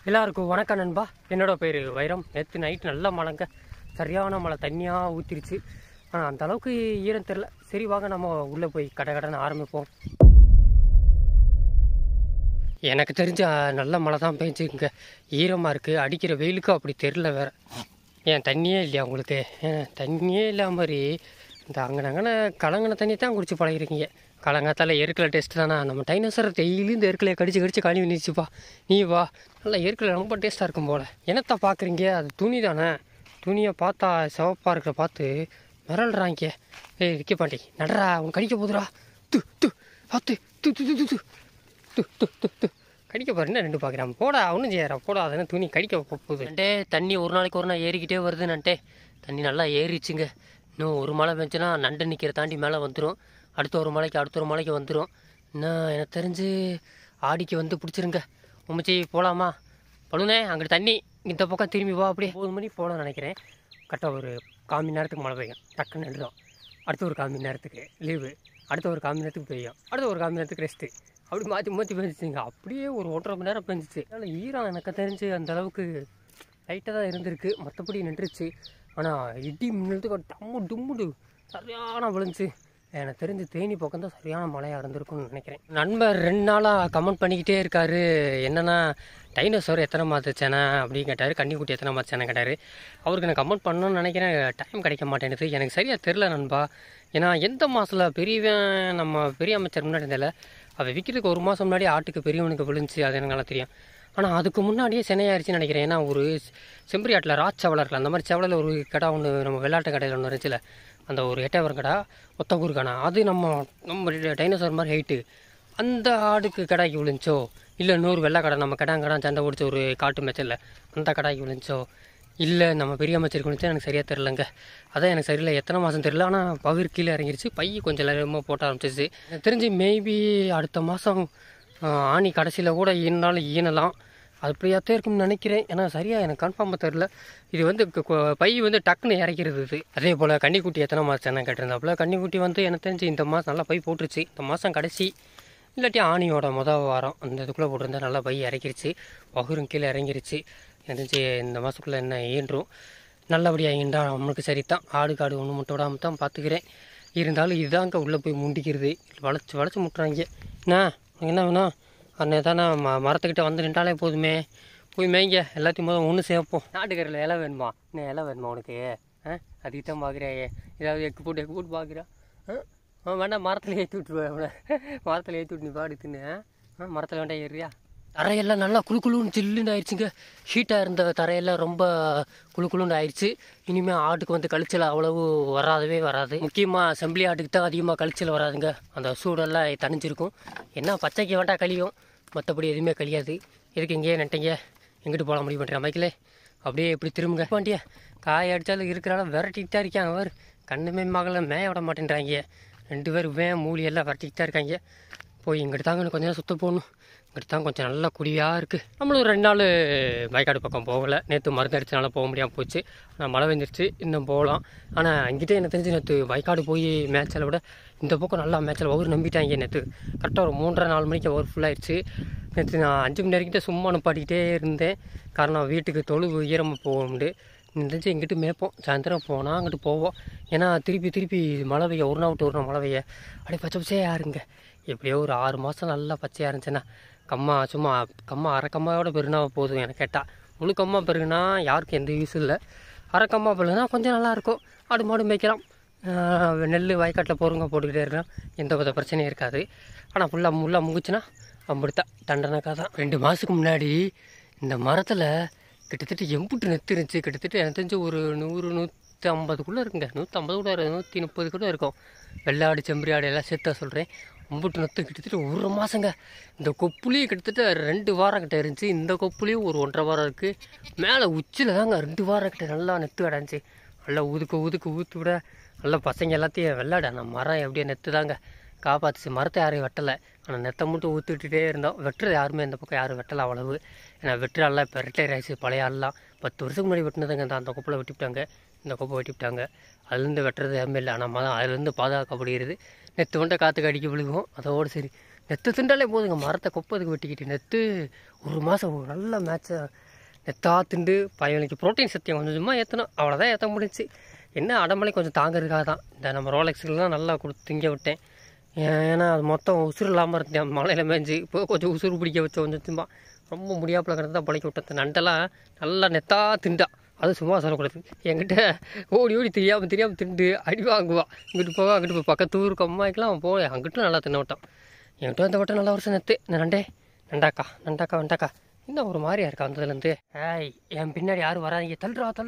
எல்லாருக்கும் வணக்கம் நண்பா. என்னோட பேர் வைரம். நேற்று நைட்டு நல்ல மழைங்க, சரியான மழை, தண்ணியாக ஊற்றிருச்சு. ஆனால் அந்த அளவுக்கு ஈரம் தெரில. சரி வாங்க நம்ம உள்ளே போய் கடன்னு ஆரம்பிப்போம். எனக்கு தெரிஞ்ச நல்ல மழை தான் பெஞ்சுங்க. ஈரமாக இருக்குது, அடிக்கிற வெயிலுக்கு அப்படி தெரில வேறு. ஏன் தண்ணியே இல்லையா உங்களுக்கு? தண்ணியே இல்லாம மாதிரி இந்த அங்கனங்கன கலங்கின தண்ணி தான் குடிச்சு பழகிருக்கீங்க. கலங்காத்தால எருக்கலை டேஸ்ட் தானே. நம்ம டைனோசர் டெய்லி இந்த எருக்கலையை கடிச்சு கழுவி நினைச்சுப்பா. நீ வா, நல்லா எருக்கலை ரொம்ப டேஸ்ட்டாக இருக்கும் போல். என்னத்தை பார்க்குறீங்க? அது துணி தானே. துணியை பார்த்தா சிவப்பாக இருக்கிற பார்த்து மிரள்றாங்க. விற்க பாண்டி நடரா, அவன் கடிக்க போதுரா. து து பார்த்து து து து து து து து து கடிக்க பாருன்னு ரெண்டு பார்க்குறான். போடா, ஒன்றும் செய்யறா, போடா. அதனால் துணி கடிக்க போகுது. நண்டே தண்ணி ஒரு நாளைக்கு ஒரு நாள் ஏறிக்கிட்டே வருது நண்டே. தண்ணி நல்லா ஏறிச்சுங்க. இன்னும் ஒரு மழை பெஞ்சுன்னா நண்டு நிற்கிற தாண்டி மேலே வந்துடும். அடுத்த ஒரு மலைக்கு வந்துடும். இன்னும் எனக்கு தெரிஞ்சு ஆடிக்கு வந்து பிடிச்சிருங்க. உமிச்சி போகலாமா? பழுனே அங்கிட்டு தண்ணி இந்த பக்கம் திரும்பி வா. அப்படியே 9 மணி போகலான்னு நினைக்கிறேன். கரெக்டாக ஒரு 1/4 மணி நேரத்துக்கு மழை பெய்யும். டக்குன்னு நின்றுடும். அடுத்த ஒரு 1/4 மணி நேரத்துக்கு லீவு. அடுத்த ஒரு 1/4 மணி நேரத்துக்கு பெய்யும். அடுத்த ஒரு 1/4 மணி நேரத்துக்கு ரெஸ்ட்டு. அப்படி மாற்றி பெஞ்சிச்சுங்க. அப்படியே ஒரு 1.5 மணி நேரம் பெஞ்சிச்சு. அதனால் ஈரம் எனக்கு தெரிஞ்சு அந்த அளவுக்கு லைட்டாக தான் இருந்திருக்கு. மற்றபடி நின்றுச்சு. ஆனால் இடி மின்னத்துக்கு டம்மு டும்முடு சரியான விழுந்துச்சு. எனக்கு தெரிஞ்சு தேனி பக்கம் தான் சரியான மழையாக இருந்திருக்கும்னு நினைக்கிறேன். நண்பர் 2 நாளாக கமெண்ட் பண்ணிக்கிட்டே இருக்காரு. என்னென்னா டைனோசர் எத்தனை மாதச்சேனா அப்படின்னு கேட்டார். கன்னிக்குட்டி எத்தனை மாதச்சேனை கேட்டார். அவருக்கு நான் கமெண்ட் பண்ணணும்னு நினைக்கிறேன். டைம் கிடைக்க மாட்டேங்குது. எனக்கு சரியாக தெரில நண்பா. ஏன்னா எந்த மாதத்தில் பெரியவன் நம்ம பெரிய அமைச்சர் முன்னாடி இருந்தால அவள் விற்கிறதுக்கு 1 மாதம் முன்னாடி ஆட்டுக்கு பெரியவனுக்கு விழுந்துச்சு. அது எனக்கு நல்லா தெரியும். ஆனால் அதுக்கு முன்னாடியே சென்னையாயிருச்சுன்னு நினைக்கிறேன். ஏன்னா ஒரு செம்பரி ஆட்டில் ராச்சவளர்கள் அந்த மாதிரி செவலில் ஒரு கடை ஒன்று நம்ம வெள்ளாட்டு கடையில் ஒன்று இருந்துச்சுல, அந்த ஒரு 8 கடை ஒத்தக்கூர் கடை. அது நம்ம டைனோசர் மாதிரி ஹைட்டு. அந்த ஆடுக்கு கடாய்க்கு விழுந்துச்சோ, இல்லை இன்னொரு வெள்ளை கடை நம்ம கடாங்கடா சண்டை ஓடிச்ச ஒரு காட்டு மேய்ச்சலில் அந்த கடாய்க்கு விழுந்துச்சோ, இல்லை நம்ம பெரிய அமைச்சருக்கு விழுந்துச்சோ எனக்கு சரியாக தெரிலங்க. அதான் எனக்கு சரியில்லை. எத்தனை மாதம் தெரில. ஆனால் பகிர் கீழே இறங்கிருச்சு. பைய கொஞ்சம் நேரமாக போட்ட ஆரம்பிச்சிச்சு. எனக்கு தெரிஞ்சு மேபி அடுத்த மாதம் ஆணி கடைசியில் கூட ஈனாலும் ஈனலாம். அது அப்படியாத்தான் இருக்கும்னு நினைக்கிறேன். ஏன்னா சரியாக எனக்கு கன்ஃபார்மாக தெரில. இது வந்து பை வந்து டக்குன்னு இறக்கிறது. இது அதே போல் கன்னிக்குட்டி எத்தனை மாதம் கேட்டிருந்தாப்புல. கன்னிக்குட்டி வந்து எனக்கு தெரிஞ்சு இந்த மாதம் நல்லா பை போட்டுருச்சு. இந்த மாதம் கடைசி இல்லாட்டி ஆணியோட வாரம் அந்த இதுக்குள்ளே போட்டிருந்தா நல்லா பை இறக்கிருச்சு. பகுரும் கீழே இறங்கிருச்சு. எனக்கு தெரிஞ்சு இந்த மாதத்துக்குள்ளே என்ன ஈன்றும். நல்லபடியாக ஈண்டா நம்மளுக்கு சரித்தான். ஆடு காடு ஒன்று மட்டும் விடாமல் தான் பார்த்துக்கிறேன். இருந்தாலும் இதுதாங்க உள்ளே போய் முண்டிக்கிறது. வளைச்சி முட்டுறாங்க. என்ன வேணும்? அன்னை தானே மரத்துக்கிட்ட வந்து நின்றாலே போதுமே. போய் மேய்ங்க. எல்லாத்தையும் போதும் ஒன்று சேர்ப்போம். நாட்டுக்கரையில் இலை வேணுமா? இன்னும் இலை வேணுமா உனக்கு? அதுக்கு தான் பார்க்குறியாயே. ஏதாவது எக்கு போட்டு பார்க்குறா. வேண்டாம், மரத்தில் ஏற்றி விட்டுருவேன். அவனை மரத்தில் ஏற்றி விட்டு நீ பாடு தின்னு. மரத்தில் வேண்டாம் ஏறியா? தரையெல்லாம் நல்லா குழுன்னு சில்லுன்னு ஆயிடுச்சுங்க. ஹீட்டாக இருந்த தரையெல்லாம் ரொம்ப குழுன்னு ஆயிடுச்சு. இனிமேல் ஆட்டுக்கு வந்து கழிச்சல் அவ்வளவு வராது. முக்கியமாக செம்பிளி ஆட்டுக்கு தான் அதிகமாக கழிச்சல் வராதுங்க. அந்த சூடெல்லாம் தணிஞ்சிருக்கும். என்ன பச்சைக்கு வேண்டாம் கழியும், மற்றபடி எதுவுமே கழியாது. எதுக்கு இங்கேயே நட்டீங்க? எங்கிட்டு போகலாம் முடிவு பண்ணுறேன் மைக்கில். அப்படியே இப்படி திரும்புங்க பாண்டிய. காய அடித்தாலும் இருக்கிறாலும் விரட்டிக்கிட்டு தான் இருக்காங்க. அவர் கண்ணுமே மகளை மேய விட மாட்டேன்றாங்க. 2 பேரும் மூலியெல்லாம் விரட்டிக்கிட்டு தான் இருக்காங்க. போய் இங்கிட்டு தாங்க கொஞ்சம் நேரம் சுற்ற போகணும். இங்கிட்டு தான் கொஞ்சம் நல்லா குடியாக இருக்குது. நம்மளும் 2 நாள் வயக்காடு பக்கம் போகலை. நேற்று மருந்து அடிச்சனால போக முடியாமல் போச்சு. ஆனால் மழை வந்துருச்சு, இன்னும் போகலாம். ஆனால் இங்கிட்டே எனக்கு தெரிஞ்சு நேற்று வயக்காடு போய் மேட்சலை விட இந்த பக்கம் நல்லா மேட்சில் ஒவ்வொரு நம்பிட்டாங்க. நேற்று கரெக்டாக ஒரு 3:30-4 மணிக்கு ஒவ்வொரு ஃபுல்லாகிடுச்சு. நேற்று நான் 5 மணி நேரக்கிட்ட சும்மா நிப்பாட்டிக்கிட்டே இருந்தேன். காரணம் வீட்டுக்கு தொழுவு ஈரமாக போகும்ண்டு இருந்துச்சு. இங்கிட்டு மேய்ப்போம். சாயந்தரம் போனால் அங்கிட்டு போவோம். ஏன்னா திருப்பி மழை பெய்ய ஒரு நாள் விட்டு ஒரு நாள் மழை பெய்ய அப்படியே பச்சையாக இருங்க. எப்படியோ ஒரு 6 மாதம் நல்லா பச்சையாக இருந்துச்சுன்னா கம்மா அரை கம்மாவோட பெருனா போதும். எனக்கு கேட்டால் முழு கம்மா பெருகுனா யாருக்கும் எந்த யூஸும் இல்லை. அரை கம்மா பெருகுனா கொஞ்சம் நல்லாயிருக்கும். ஆடு மாடு மேய்க்கலாம். நெல் வயக்காட்டில் போட்டுக்கிட்டே இருக்கலாம். எந்த வித பிரச்சனையும் இருக்காது. ஆனால் ஃபுல்லாக முங்குச்சுன்னா அப்படித்தான் தண்டனைக்காக தான். 2 மாதத்துக்கு முன்னாடி இந்த மரத்தில் கிட்டத்தட்ட எம்புட்டு நெத்து இருந்துச்சு. கிட்டத்தட்ட எனக்கு தெரிஞ்சு ஒரு 100-150 இருக்குங்க. 150 கூட 130 கூட இருக்கும். வெள்ளாடு செம்பரி ஆடு எல்லாம் சேர்த்தா சொல்கிறேன். அம்புட்டு நெத்து கிட்டத்தட்ட 1 மாதங்க. இந்த கொப்புலேயும் கிட்டத்தட்ட 2 வாரம் கிட்ட இருந்துச்சு. இந்த கொப்புலேயும் ஒரு 1.5 வாரம் இருக்குது. மேலே உச்சியில் தாங்க 2 வாரம் கிட்ட நல்லா நெத்து அடைஞ்சி நல்லா ஊற்று விட நல்லா பசங்க எல்லாத்தையும் வெள்ளாட. அந்த மரம் எப்படியோ நெத்து தாங்க காப்பாற்றுச்சு. மரத்தை யாரையும் வெட்டலை. ஆனால் நெத்தை மட்டும் ஊற்றிக்கிட்டே இருந்தோம். வெட்டுறது யாருமே இந்த பக்கம் யாரும் வெட்டலை அவ்வளவு. ஏன்னா வெட்டுறாலாம் இப்போ ரிட்டையர் ஆகிடுச்சு. பழைய ஆள்லாம் 10 வருஷத்துக்கு முன்னாடி வெட்டினதுங்க. அந்த கொப்பில் வெட்டிவிட்டாங்க, இந்த கொப்பை வெட்டிவிட்டாங்க. அதுலேருந்து வெட்டுறது யாருமே இல்லை. ஆனால் மரம் அதுலேருந்து பாதுகாக்கப்படுகிறது. நெத்து வண்டை காற்றுக்கு அடிக்க விழுகும். அதோடு சரி நெத்து திண்டாலே போதுங்க, மரத்தை கொப்பதுக்கு வெட்டிக்கிட்டு நெத்து 1 மாதம் நல்ல மேட்சை நெத்தா திண்டு பையனுக்கு ப்ரோட்டீன் சத்தியம் கொஞ்சமாக ஏற்றணும், அவ்வளோதான் ஏற்ற முடிஞ்சு. என்ன அடமலை கொஞ்சம் தாங்கிறதுக்காக தான் இந்த நம்ம ரோலெக்ஸ்லாம் நல்லா கொடுத்து திங்க விட்டேன். ஏன்னா அது மொத்தம் உசுறு இல்லாமல் இருந்தேன், மலையில் மேய்ஞ்சி. இப்போ கொஞ்சம் உசுறு பிடிக்க வச்ச கொஞ்சம் திம்பா, ரொம்ப முடியாப்பில் கிடந்து தான் பழக்கி விட்டேன். நண்டெல்லாம் நல்லா நெத்தா திண்டா, அது சும்மா சொல்லக்கூடாது. என்கிட்ட ஓடி தெரியாமல் திண்டு அடி வாங்குவான். இங்கிட்டு போவா, அங்கிட்டு போய் பக்கத்து ஊருக்கு அம்மாய்க்கெலாம் போய் அங்கிட்டும் நல்லா தின்ன விட்டான். என்கிட்ட அந்த வட்டம் நல்லா வருஷம் நெத்து. இந்த நண்டாக்கா இன்னும் ஒரு மாதிரியா இருக்கா வந்ததுலேருந்து. என் பின்னாடி யாரும் வராதிங்க,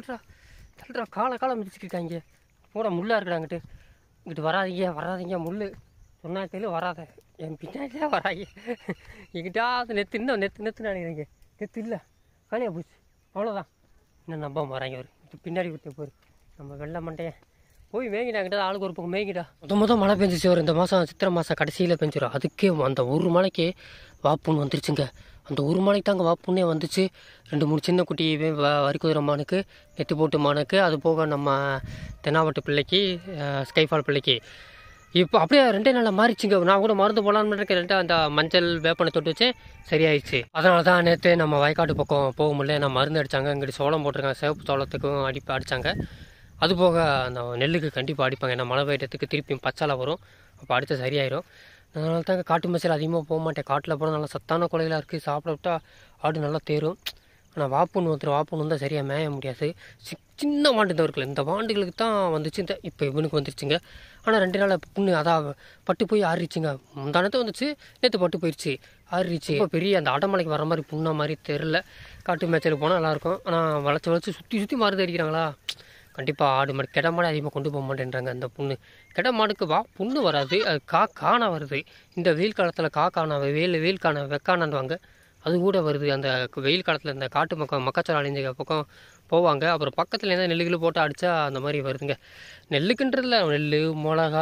தள்ளுறா காலை மிதிச்சுக்கிட்டாங்க. போட முள்ளாக இருக்கிறாங்கிட்டு, இங்கிட்டு வராதிங்க முள் சொன்னாக்கையில் வராத, என் பின்னாடியே வராங்க. எங்கிட்டா நெத்து இன்னும் நெத்து நினைக்கிறீங்க, நெத்து இல்லை காலியாக போச்சு, அவ்வளோதான். இன்னும் நம்ப வராங்க. அவர் பின்னாடி விட்டு போரு நம்ம வெள்ளை மண்டையன் போய் மேய்கிட்டாங்கிட்ட ஆளுக்கு ஒரு பக்கம் மேய்கிட்டா. மொதல் மழை பெஞ்சிச்சு. ஒரு இந்த மாதம் சித்திரை மாதம் கடைசியில் பெஞ்சிடும். அதுக்கே அந்த ஒரு மலைக்கு வாப்புன்னு வந்துருச்சுங்க. அந்த ஒரு மலைக்கு தாங்க வாப்புன்னே வந்துச்சு. 2-3 சின்ன குட்டி வரிக்குதிரை மானுக்கு, நெத்து போட்டு மானுக்கு, அது போக நம்ம தென்னாவட்டு பிள்ளைக்கு, ஸ்கைஃபால் பிள்ளைக்கு. இப்போ அப்படியே 2 நாளில் மாறிச்சுங்க. நான் கூட மருந்து போகலான்னு இருக்கேன். 2 அந்த மஞ்சள் வேப்பனை தொட்டு வச்சேன், சரியாயிடுச்சு. அதனால தான் நேற்று நம்ம வயக்காட்டு பக்கம் போக முடியல. நான் மருந்து அடித்தாங்க. இங்கிட்டு சோளம் போட்டிருக்காங்க, சிவப்பு சோளத்துக்கும் அடித்தாங்க. அது போக அந்த நெல்லுக்கு கண்டிப்பாக அடிப்பாங்க. ஏன்னா மழை பெய்யறதுக்கு திருப்பியும் பச்சாலை வரும், அப்போ அடித்தா சரியாயிடும். அதனால தாங்க காட்டு மச்சல் அதிகமாக போக மாட்டேன். காட்டில் போனால் நல்லா சத்தான கொலைகளாக இருக்குது, சாப்பிட விட்டா ஆடு நல்லா தேரும். ஆனால் வாப்புன்னு வந்தால் சரியாக மேய முடியாது. சின்ன வாண்டு தான் இருக்குல்ல, இந்த வாண்டுகளுக்கு தான் வந்துச்சு. இப்போ இவனுக்கு வந்துருச்சுங்க. ஆனால் 2 நாள் புண்ணு அதான் பட்டு போய் ஆறிடுச்சுங்க. முந்தானத்தை வந்துச்சு, நேற்று பட்டு போயிடுச்சு, ஆறிடுச்சு. இப்போ பெரிய அந்த அடமலைக்கு வர மாதிரி புண்ணா மாதிரி தெரில. காட்டு மேய்ச்சலுக்கு போனால் நல்லாயிருக்கும். ஆனால் வளைச்சி சுற்றி மருந்து அடிக்கிறாங்களா, கண்டிப்பாக ஆடு மாடு கெட மாடு அதிகமாக கொண்டு போக மாட்டேன்றாங்க. அந்த புண்ணு கெட மாடுக்கு புண்ணு வராது, அது காணா வருது. இந்த வெயில் காலத்தில் காணா வெயில் காண வெக்கானான்வாங்க, அது கூட வருது. அந்த வெயில் காலத்தில் இந்த காட்டு மக்காச்சோளம் அழிஞ்ச பக்கம் போவாங்க. அப்புறம் பக்கத்தில் எதாவது நெல்லுகள் போட்டு அடித்தா அந்த மாதிரி வருதுங்க. நெல்லுக்குன்றதில்ல, நெல், மிளகா,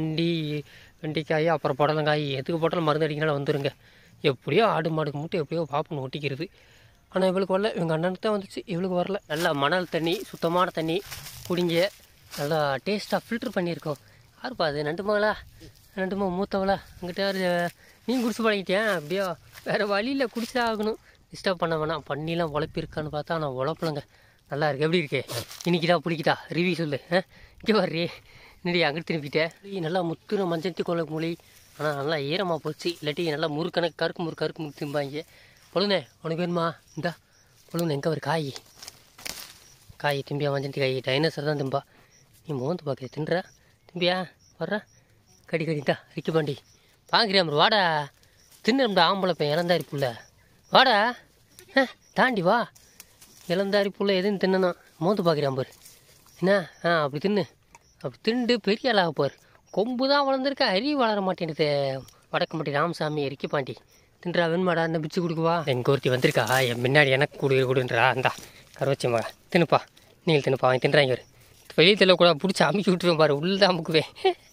வெண்டிக்காய், அப்புறம் புடலங்காய், எதுக்கு போட்டாலும் மருந்து அடிக்கனால வந்துடுங்க. எப்படியோ ஆடு மாடுக்கு மட்டும் எப்படியோ பாப்புன்னு ஒட்டிக்கிறது. ஆனால் இவளுக்கு வரல, இவங்க அண்ணனுக்கு தான் வந்துச்சு, இவளுக்கு வரல. நல்லா மணல் தண்ணி, சுத்தமான தண்ணி குடிங்க, நல்லா டேஸ்ட்டாக ஃபில்ட்ரு பண்ணியிருக்கோம். யாருப்பா அது, நண்டுமா மூத்தவளா? அங்கிட்ட நீ குடிச்சு பழகிட்டேன் அப்படியா? வேறு வழியில் குடிச்சா ஆகணும், டிஸ்டர்ப் பண்ண வேணாம். பண்ணிலாம் உழப்பிருக்கான்னு பார்த்தா நான் உழப்பலங்க. நல்லா இருக்கு, எப்படி இருக்கே? இன்னைக்கிட்டா பிடிக்கிட்டா ரிவ்யூ சொல்லு. இங்கே வர்றே இன்னடி அங்கிட்டு திரும்பிட்டேன். நல்லா முத்துன மஞ்சத்தி கொலை மொழி, ஆனால் நல்லா ஈரமாக போச்சு. இல்லாட்டி நல்லா கருக்கு முறு திம்பாங்க. பொழுனே உனக்கு வேணுமா? இந்தா பொழுனே, எங்கே ஒரு காய் திம்பியா, மஞ்சந்தி காய் டைனோசர் தான் திம்பா. நீ மோந்து பார்க்குற தின்றா திம்பியா, வர்றா கடிக்கா ரிக்கி பாண்டி வாங்கிறியா? வாடா தின்னுடா, ஆம்பளை பையன் இளந்தாரி புள்ள, வாடா தாண்டி வா. இளந்தாரி புள்ள எதுன்னு தின்னணும், மோந்து பார்க்குறான் பாரு என்ன. அப்படி அப்படி திண்டு பெரிய ஆளாக பாரு. கொம்பு தான் வளர்ந்துருக்க, அரி வளர மாட்டேன்டுது. வடக்கு மாட்டி ராமசாமி ரிக்கி பாண்டி தின்றா, வெண்மாடா என்ன பிச்சு கொடுக்குவா. எங்கள் ஒருத்தி வந்திருக்கா, என் முன்னாடி எனக்கு கொடுன்றா. இந்தா கருவச்சி மகா தின்னுப்பா, நீங்கள் தின்னுப்பா. அவன் தின்றாங்க ஒரு வெளியே தெரியக்கூட பிடிச்சி அமுக்கி விட்டுருவேன் பாரு, உள்ளே அமுக்குவேன்.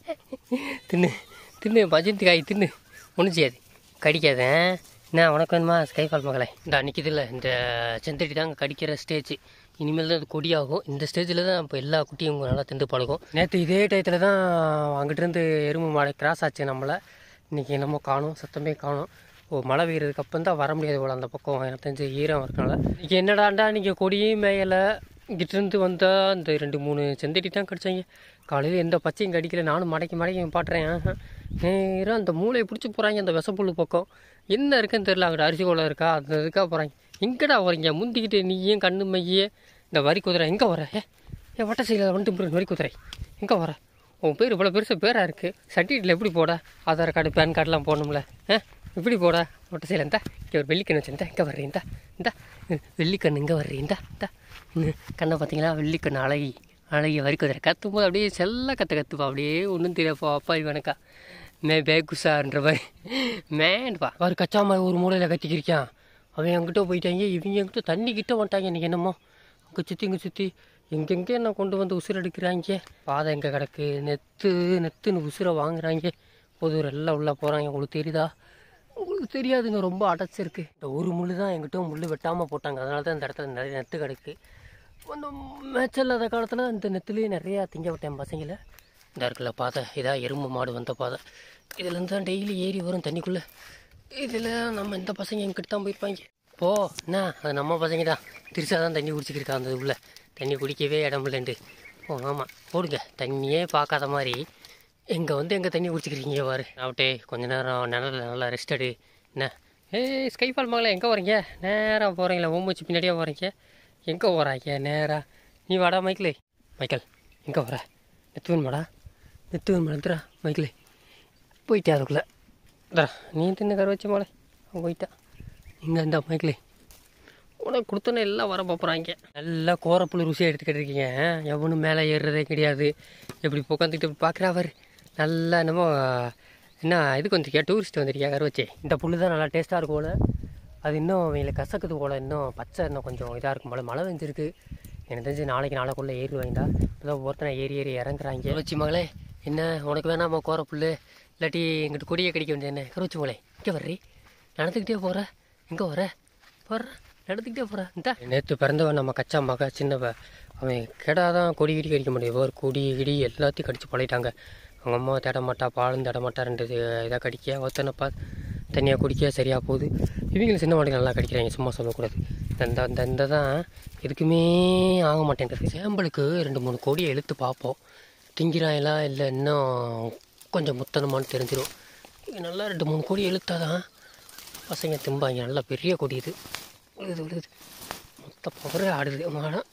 தின்னு மஜந்தி காய் தின்னு, ஒன்றும் செய்யாது, கடிக்காதேன். என்ன உனக்கு வேணுமா? ஸ்கைஃபால் மகளே இந்த நிற்கிதில்ல, இந்த செந்தடி தாங்க கடிக்கிற ஸ்டேஜ். இனிமேல் தான் அது கொடியாகும். இந்த ஸ்டேஜில் தான் இப்போ எல்லா குட்டியும் நல்லா திண்டு பழகும். நேற்று இதே டயத்தில் தான் அங்கிட்டிருந்து எறும்பு மாடை கிராஸ் ஆச்சு நம்மளை. இன்றைக்கி என்னமோ காணும், சத்தமே காணும். மழை பெய்யறதுக்கு அப்போ தான் வர முடியாது போல் அந்த பக்கம், எனக்கு தெரிஞ்சு ஈரம் இருக்கனால. இன்றைக்கி என்னடாண்டா, நீங்கள் கொடியும் மேயலை. இங்கிட்டிருந்து வந்தால் இந்த 2-3 செந்தடி தான் கடிச்சாங்க. காலையில் எந்த பச்சையும் கடிக்கல. நானும் மடக்கி பாட்டுறேன். நேராக அந்த மூளையை பிடிச்சி போகிறாங்க அந்த விசப்புள்ளு பக்கம். என்ன இருக்குன்னு தெரியல, அங்கிட்ட அரிசி கோலம் இருக்கா, அந்த இதுக்காக போகிறாங்க. எங்கடா வரீங்க முந்திக்கிட்டு நீயும் கண்ணு மையே? இந்த வரி குதிரை எங்கே வர? வட்ட சைடில் வந்துட்டு வரி குதிரை எங்கே வர? உன் பேர் இவ்வளோ பெருசாக பேராக இருக்குது, சர்டிஃபிகேட்டில் எப்படி போட? ஆதார் கார்டு பேன் கார்டெலாம் போடணும்ல, இப்படி போட ஒட்ட சைடில் இருந்தா. இங்கே ஒரு வெள்ளிக்கண்ணு வச்சுருந்தா, இங்கே வர்றீந்தா இந்தா வெள்ளிக்கண்ணு இங்கே வர்றீந்தா இந்தா கண்ணை பார்த்தீங்களா? வெள்ளிக்கண்ணு அழகி வரி குதிரை கற்றும்போது அப்படியே செல்ல கற்றுப்பா. அப்படியே ஒன்றும் தெரியப்பா, அப்பா இவனுக்கா பேகுசான்ற மாதிரி மேன்ப்பா. அவர் கச்சாம ஒரு மூலையில் கட்டிக்கிருக்கான். அவன் என்கிட்ட போயிட்டாங்க, இவங்க என்கிட்ட தண்ணிக்கிட்ட வந்துட்டாங்க. இன்றைக்கி என்னமோ இங்கே சுற்றி எங்கெங்கே என்ன கொண்டு வந்து உசுரை எடுக்கிறாங்க. பாதை எங்கே கிடக்கு, நெத்துன்னு உசுரை வாங்குறாங்க. பொதுவர் எல்லாம் உள்ளே போகிறாங்க. உங்களுக்கு தெரியுதா? உங்களுக்கு தெரியாதுங்க, ரொம்ப அடைச்சிருக்கு. இந்த ஒரு முள் தான் எங்கிட்ட முள் வெட்டாமல் போட்டாங்க, அதனால தான் இந்த இடத்துல நிறைய நெத்து கிடக்கு. அந்த மேய்ச்சல் இல்லாத காலத்தில் இந்த நெத்துலேயே நிறையா திங்க விட்டேன் பசங்களை. இந்த இருக்குல்ல பாதை, இதாக எறும்பு மாடு வந்த பாதை. இதுலேருந்து தான் டெய்லி ஏறி வரும் தண்ணிக்குள்ளே. இதில் நம்ம இந்த பசங்க எங்கிட்ட தான் போயிருப்பாங்க. போ என்ன, அது நம்ம பசங்க தான் திருச்சா தான் தண்ணி குடிச்சிக்கிருக்கா. அந்த உள்ள தண்ணி குடிக்கவே இடம் இல்லைண்டு. ஓ ஆமாம், போடுங்க. தண்ணியே பார்க்காத மாதிரி எங்கே வந்து எங்கே தண்ணி குடிச்சிக்கிறீங்க பாரு. அவட்டே கொஞ்ச நேரம் நிழலில் நல்லா ரெஸ்ட் எடு. என்ன ஸ்கைஃபால் மகளே, எங்கே போகிறீங்க? நேராக போகிறீங்களா? ஓம்பூச்சி பின்னாடியே போகிறீங்க. எங்கே போகிறாங்க நேராக? நீ வாடா மைக்கிளே. மைக்கேல் எங்கே வர? நெத்துவன் மாடா, நெத்துவன் மாடா மைக்கிளே. போயிட்டே அதுக்குள்ளே நீ தின்னு கரை வச்ச மகளே. அவன் போயிட்டா. இங்கே இந்த மைக்கிளே உனக்கு கொடுத்தோன்னே எல்லாம் வர பார்க்குறாங்க. நல்லா கோரப்புழு ருசியாக எடுத்துக்கிட்டு இருக்கீங்க. எவனும் மேலே ஏறுறதே கிடையாது. எப்படி உட்காந்துக்கிட்டு இப்படி பார்க்குறாவர். நல்லா என்னமோ என்ன இதுக்கு வந்துருக்கியா, டூரிஸ்ட் வந்துருக்கியா கரை வச்சு. இந்த புல் தான் நல்லா டேஸ்ட்டாக இருக்கும் போல். அது இன்னும் அவங்களை கசக்குது போல். இன்னும் பச்சை இன்னும் கொஞ்சம் இதாக இருக்கும் போல். மழை வெஞ்சிருக்கு. எனக்கு தெரிஞ்சு நாளைக்குள்ளே ஏறி வாங்கிட்டா. இப்போதான் ஒருத்தனை ஏறி இறங்குறாங்க. கருவச்சி மகளே, என்ன உனக்கு வேணாமா கோரப்புல்? இல்லாட்டி எங்கிட்ட கொடியை கடிக்க வேண்டிய என்ன? கருவச்சி மகளே இங்கே வர்றி, நடந்துக்கிட்டே போகிற. எங்கே வர? போடுற நடந்துக்கிட்டே போகிற. இந்த நேற்று பிறந்தவன் நம்ம கச்சா மக சின்னவ. அவன் கேடாதான் கொடி கிடி கடிக்க முடியும். ஒரு கொடி கிடி எல்லாத்தையும் கடிச்சு பழகிட்டாங்க. அவங்க அம்மா தேட மாட்டா, பாலும் தேட மாட்டா. 2 இதாக கடிக்க, ஒத்தனைப்பா தனியாக குடிக்க சரியாக போகுது. இவங்களும் சின்ன மாடுகள் நல்லா கடிக்கிறாங்க, சும்மா சொல்லக்கூடாது. இந்த தான் எதுக்குமே ஆக மாட்டேங்கிறது. சேம்பலுக்கு 2-3 கொடியை இழுத்து பார்ப்போம். திங்கிறாயெல்லாம் இல்லை இன்னும் கொஞ்சம் முத்தனமானு தெரிஞ்சிடும். நல்லா 2-3 கொடி இழுத்தா தான் பசங்க திம்பாங்க. நல்லா பெரிய கொடி இது. விழுது மொத்த பவரே ஆடுது மாடம்.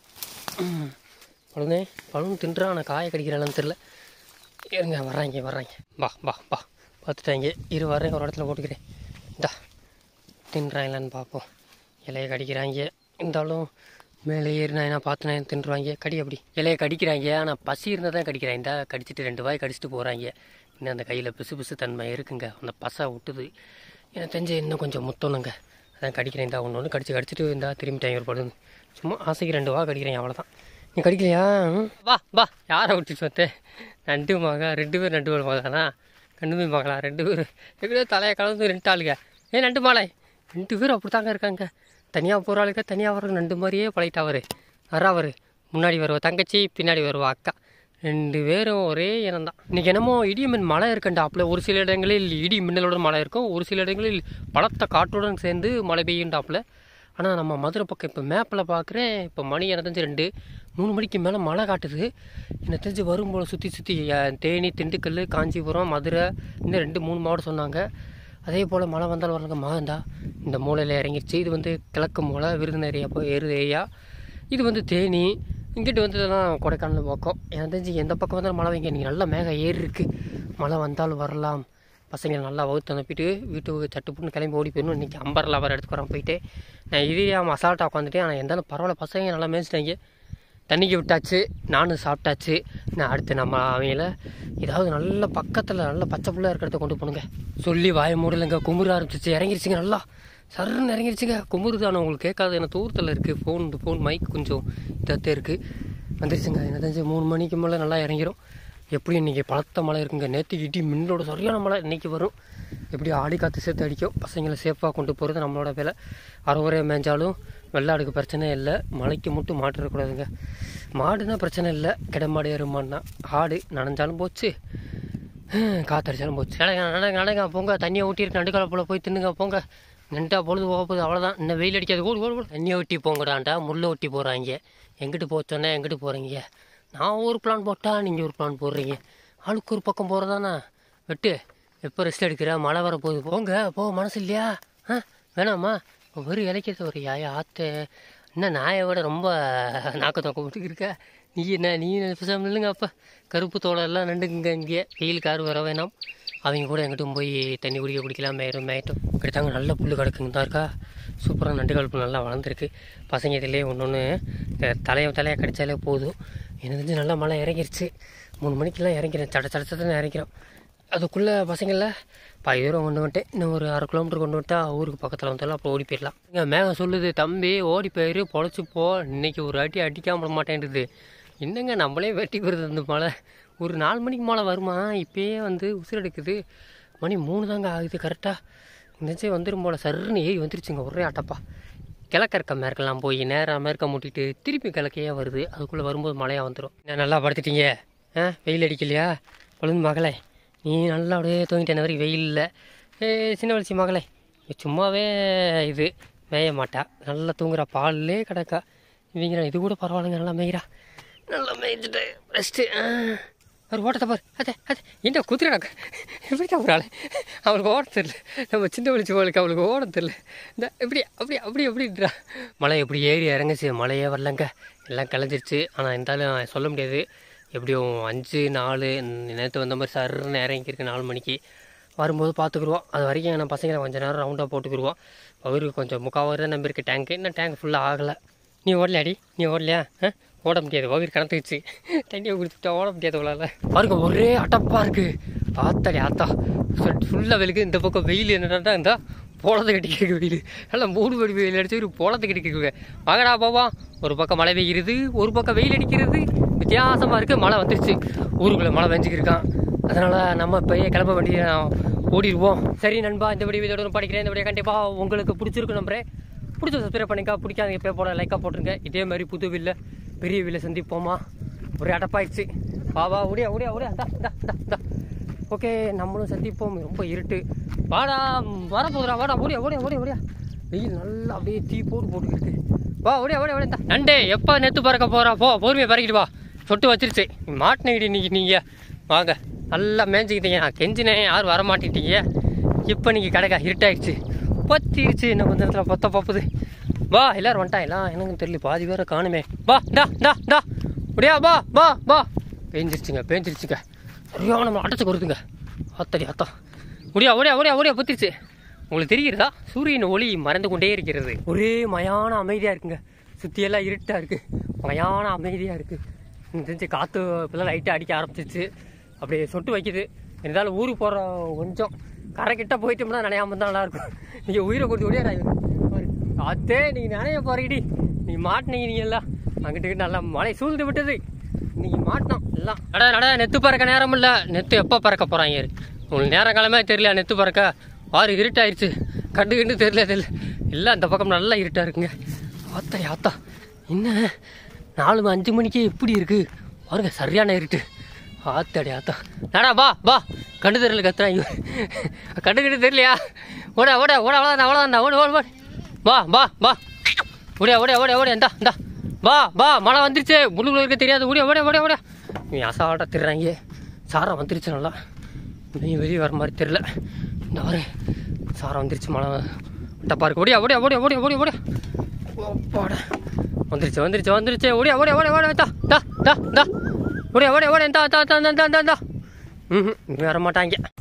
பழம் தின்றான். ஆனால் காய கடிக்கிறான்னு தெரில. இருங்க வர்றாங்க. வா பார்த்துட்டாங்க. வரேன், ஒரு இடத்துல போட்டுக்கிறேன். இந்தா தின்றாங்களான்னு பார்ப்போம். இலையை கடிக்கிறாங்க. இருந்தாலும் மேலே ஏறினா என்ன பார்த்துனா தின்றுவாங்க. கடி அப்படி இலையை கடிக்கிறாங்க. ஆனால் பசி இருந்தால் தான் கடிக்கிறாங்க. இந்த கடிச்சிட்டு 2 வாய் கடிச்சிட்டு போகிறாங்க. இன்னும் அந்த கையில் பிசு தன்மை இருக்குங்க. அந்த பசை விட்டுது. எனக்கு தெரிஞ்சு இன்னும் கொஞ்சம் முத்தணுங்க. அதான் கடிக்கிறேன். இந்த ஒன்று கடிச்சிட்டு இருந்தால் திரும்பிட்டாங்க ஒரு படுன்னு. சும்மா ஆசைக்கு 2 வா கடிக்கிறேன், அவ்வளோதான். நீ கடிக்கலையா? வா யாரை விட்டுட்டு வந்தேன்? 2 மகா, 2 பேர் 2 பேர் மகானா? கண்ணுமே மகளா 2 பேர் எப்படியோ தலையை கலந்து 2 ஆளுங்க. 2 மாலை 2 பேர் அப்படி தாங்க இருக்காங்க. தனியாக போகிற ஆளுங்க தனியாக வர 2 மாதிரியே பழகிட்டா. அவர் முன்னாடி வருவா தங்கச்சி, பின்னாடி வருவா அக்கா. 2 பேரும் ஒரே இனம் தான். இன்றைக்கி என்னமோ இடிமின் மழை இருக்குண்டாப்புல. ஒரு சில இடங்களில் இடி மின்னலோட மழை இருக்கும், ஒரு சில இடங்களில் பலத்த காற்றுடன் சேர்ந்து மழை பெய்யுண்டாப்புல. ஆனால் நம்ம மதுரை பக்கம் இப்போ மேப்பில் பார்க்குறேன். இப்போ மணி எனக்கு தெரிஞ்சு 2-3 மணிக்கு மேலே மழை காட்டுது. எனக்கு தெரிஞ்சு வரும்போது சுற்றி தேனி, திண்டுக்கல், காஞ்சிபுரம், மதுரை, இன்னும் 2-3 மாவட்டம் சொன்னாங்க. அதே போல் மழை வந்தாலும் வரலங்க. மகந்தா இந்த மூலையில் இறங்கிடுச்சு. இது கிழக்கு மூலை விருதுநகர் ஏரியா. இது தேனி. இங்கிட்டு தான் கொடைக்கானல் பக்கம். எனக்கு தெரிஞ்சு எந்த பக்கம் வந்தாலும் மழை வைங்க. நீங்கள் நல்லா மேகம் ஏறி இருக்குது. மழை வந்தாலும் வரலாம். பசங்களை நல்லா வகுத்து அனுப்பிட்டு வீட்டுக்கு சட்டுப்புன்னு கிளம்பி ஓடி போயிடணும். இன்றைக்கி அம்பரில் அவர் எடுத்துக்கு வரேன் போயிட்டு. நான் இதே அசால்ட்டாக உட்காந்துட்டேன். ஆனால் எந்தாலும் பரவாயில்ல, பசங்க நல்லா மேய்ச்சிட்டாங்க. தண்ணிக்கு விட்டாச்சு, நானும் சாப்பிட்டாச்சு. நான் அடுத்து நம்ம அவங்கள ஏதாவது நல்ல பக்கத்தில் நல்ல பச்சை புள்ளாக இருக்கிறத கொண்டு போகணுங்க. சொல்லி வாய மூடலைங்க. குமுற ஆரம்பிச்சிச்சு. இறங்கிருச்சுங்க. நல்லா சருன்னு இறங்கிருச்சுங்க. குமுறுதானே உங்களுக்கு கேட்காது. எனக்கு தூரத்தில் இருக்குது. ஃபோன் மைக் கொஞ்சம் இதாக இருக்குது. வந்துருச்சுங்க. எனக்கு தெரிஞ்சு 3 மணிக்கு மேலே நல்லா இறங்கிடும். எப்படி இன்றைக்கி பலத்த மழை இருக்குங்க. நேற்று இடி மின்னோட சரியான மழை இன்றைக்கி வரும். எப்படி ஆடி காற்று சேர்த்து அடிக்கும். பசங்களை சேஃபாக கொண்டு போகிறது நம்மளோட வேலை. அரைவரே மேய்ஞ்சாலும் வெள்ளாடுக்கு பிரச்சனை இல்லை. மழைக்கு மட்டும் மாட்டிடக்கூடாதுங்க. மாடுனா பிரச்சனை இல்லை, கிடைமாடு ஏறுமான்னா. ஆடு நனைஞ்சாலும் போச்சு, காற்றடிச்சாலும் போச்சு. நடங்க போங்க. தண்ணியை ஊட்டிட்டு நடுக்கால போல் போய் தின்னுங்க போங்க. நின்ட்டா பொழுது போகுது, அவ்வளோதான். இன்னும் வெயில் அடிக்காது. ஓடு தண்ணியை ஒட்டி போங்கடான்டா. முள்ளை ஒட்டி போகிறாங்க. எங்கிட்டு போச்சோன்னா எங்கிட்டு போகிறீங்க? நான் ஒரு பிளான் போட்டால் நீங்கள் ஒரு பிளான் போடுறீங்க. ஆளுக்கு ஒரு பக்கம் போகிறதானா? வெட்டு. எப்போ ரெஸ்ட் எடுக்கிற? மழை வர போகுது. போக மனசு இல்லையா? வேணாமா? ஒரு இலைக்கிறது ஒரு யாயா ஆற்று. இன்னும் நாயை விட ரொம்ப நாக்க தோக்க விட்டுக்கிருக்க. நீ பேசாமல் இல்லைங்க. அப்போ கருப்பு தோலெல்லாம் நண்டுங்க. இங்கேயே வெயில் காரு வர வேணாம். அவங்க கூட எங்கிட்டும் போய் தண்ணி குடிக்கலாம். மேயட்டும் கிடைத்தாங்க. நல்ல புல் கிடக்குங்க தான் இருக்கா. சூப்பராக நண்டுகால் புல் நல்லா வளர்ந்துருக்கு. பசங்க இதிலே ஒன்று தலையை கடித்தாலே போதும். எனக்கு தெரிஞ்சு நல்லா மழை இறங்கிருச்சு. 3 மணிக்கெல்லாம் இறங்கிறேன். சடச்சடச்சதான் இறங்கிறோம். அதுக்குள்ளே பசங்களில் பாதி தூரம் கொண்டு வந்துட்டேன். இன்னும் ஒரு 1/2 கிலோமீட்டர் கொண்டு வந்துட்டா ஊருக்கு பக்கத்தில் வந்தாலும் அப்போ ஓடி போயிடலாம். இங்கே மேகம் சொல்லுது, தம்பி ஓடி போயிரு, பொழைச்சிப்போ. இன்றைக்கி ஒரு அடி அடிக்காம மாட்டேன்டுது. என்னங்க நம்மளே வெட்டி வருது அந்த மழை. ஒரு 4 மணிக்கு மேலே வருமா? இப்போயே உசிரெடுக்குது. மணி 3 தாங்க ஆகுது கரெக்டாக. இந்த வந்துடும் போல். சருன்னு ஏறி வந்துருச்சுங்க ஒரே ஆட்டப்பா. கிழக்க மேற்கெல்லாம் போய் நேராக மேற்க மூட்டிட்டு திருப்பி கிழக்கையே வருது. அதுக்குள்ளே வரும்போது மழையாக வந்துடும். நான் நல்லா படுத்துட்டீங்க. வெயில் அடிக்கலையா? கொழுந்து மகளே, நீ நல்லா அப்படியே தூங்கிட்ட வரைக்கும் வெயில் இல்லை. சின்ன வளர்ச்சி மகளே, சும்மாவே இது மேய மாட்டா, நல்லா தூங்குறா, பால்லே கிடக்கா. இவங்க இது கூட பரவாயில்லைங்க, நல்லா மேய்கிறா, நல்லா மேய்ஞ்சிட்டு ரெஸ்ட்டு. அவர் ஓட்டத்தை பாரு, அதே என்ன குதிரைடாக்க எப்படி தான் ஒரு ஆள், அவளுக்கு ஓட தெரில. நம்ம சின்ன வலிச்சு அவளுக்கு ஓட தெரில. இந்த எப்படின்றா. மழை எப்படி ஏறி இறங்குச்சு, மழையே வரலங்க, எல்லாம் கலைஞ்சிருச்சு. ஆனால் இருந்தாலும் சொல்ல முடியாது, எப்படியும் 5-4 நேரத்து வந்த மாதிரி சருன்னு இறங்கிருக்கு. 4 மணிக்கு வரும்போது பார்த்துக்குருவோம். அது வரைக்கும் நம்ம பசங்களை கொஞ்சம் நேரம் ரவுண்டாக போட்டுக்குருவோம். அவருக்கு கொஞ்சம் முக்கால்வாரி தான் நம்பியிருக்கு டேங்க்கு, இன்னும் டேங்க் ஃபுல்லாக ஆகலை. நீ ஓடலையாடி? நீ ஓடலையா? ஓட முடியாது, வயிறு கணத்துக்குச்சு, தண்ணியை குடிச்சுட்டா ஓட முடியாது அவளால். பாருங்க ஒரே அட்டப்பாக இருக்குது. ஆத்தாடி ஆத்தா, ஃபுல்லாக வெயிலுக்கு. இந்த பக்கம் வெயில் என்னடா இருந்தால் போலத்தை கட்டிக்கிருக்கு வெயில், நல்லா 3 மணி வெயில் அடிச்சு ஒரு போலத்தை கட்டிக்கிருக்கு. மகடா பாவா, ஒரு பக்கம் மழை பெய்கிறது, ஒரு பக்கம் வெயில் அடிக்கிறது, வித்தியாசமாக இருக்குது. மழை வந்துருச்சு, ஊருக்குள்ளே மழை வெஞ்சிக்கிருக்கான். அதனால் நம்ம இப்போயே கிளம்ப வேண்டிய ஓடிடுவோம். சரி நண்பா, இந்த வீடியோ படிக்கிறேன். இந்த வீடியோ கண்டிப்பாக உங்களுக்கு பிடிச்சிருக்கு நம்புறேன். பிடிச்ச சப்ஸ்கிரைப் பண்ணிக்கா, பிடிக்காதீங்க பே போட லைக்காக போட்டுருங்க. இதே மாதிரி புது வீல்ல பெரிய வீல்ல சந்திப்போமா. ஒரே அடப்பாயிடுச்சு. வா ஓடியா தா. ஓகே, நம்மளும் சந்திப்போம். ரொம்ப இருட்டு, வாடா வரப்போதுடா, வாடா ஓடியா. வெயில் நல்லா அப்படியே தீ போட்டுக்கிருக்கு. வா ஓடியா தா. நண்டே எப்போ நெத்து பறக்க போகிறா? பொறுமையை பறக்கிட்டு வா, சொட்டு வச்சிருச்சு. மாட்டினீங்க இன்னைக்கு நீங்கள், வாங்க நல்லா மேய்ஞ்சிக்கிட்டீங்க. நான் கெஞ்சினேன், யாரும் வரமாட்டிட்டீங்க. இப்போ நீங்கள் கிடக்கா இருட்டாயிடுச்சு, பத்திருச்சு. என்ன கொஞ்ச நேரத்தில் பொத்த பார்ப்புது. வா எல்லோரும் வந்துட்டா, எல்லாம் எனக்கு தெரியல, பாதி பேரை காணுமே. வா டா முடியா, வா பேஞ்சிருச்சுங்க. சரியாக நம்ம அடைச்சு வருதுங்க. ஆத்தடி ஆத்தா, முடியா பத்திருச்சு. உங்களுக்கு தெரிகிறதா? சூரியன் ஒளி மறைந்து கொண்டே இருக்கிறது. ஒரே மயான அமைதியாக இருக்குங்க. சுற்றியெல்லாம் இருட்டாக இருக்குது, மயான அமைதியாக இருக்குது. தெரிஞ்சு காற்று இப்போல்லாம் லைட்டாக அடிக்க ஆரம்பிச்சிச்சு, அப்படியே சொட்டு வைக்குது. இருந்தாலும் ஊருக்கு போகிற கொஞ்சம் கரைக்கிட்ட போயிட்டோம்னா நினையாம தான் நல்லாயிருக்கும். நீங்கள் உயிரை கொடுத்து ஓடியா காத்தே, நீங்கள் நினைய போறீடி. நீ மாட்டினீங்க, நீங்கள் எல்லாம் அங்கிட்டு நல்லா மழை சூழ்ந்து விட்டது. நீங்கள் மாட்டினோம் எல்லாம். நட நெத்து பறக்க நேரம் இல்லை. நெத்து எப்போ பறக்க போகிறாங்க? உங்களுக்கு நேரம் காலமே தெரியல. நெத்து பறக்க வாரு இருட்டாயிருச்சு, கண்டு தெரியல. எல்லாம் அந்த பக்கம் நல்லா இருட்டாக இருக்குங்க. ஆத்தா என்ன 4-5 மணிக்கு எப்படி இருக்குது பாருங்க, சரியான இருட்டு. ஆத்தாடி ஆத்தா, நாடா வா கண்டு தெரியல, கத்துறாங்க. கண்டுக்கிட்டு தெரியலையா? அவ்வளோதான் ஓடு. வா ஓடியா இந்தா வா மழை வந்துருச்சு. முள்ளுக்குள்ள இருக்க தெரியாது. ஓடியா. நீ அசால்ட்டாக திடுறாங்க. சாரம் வந்துருச்சு, நல்லா நீ வெளியே வர மாதிரி தெரியல. இந்த வர சாரம் வந்துருச்சு, மழை டப்பா இருக்கு. ஓடியா வந்துருச்சு. ஓடியா தா. ஓடியா வர மாட்டாங்க.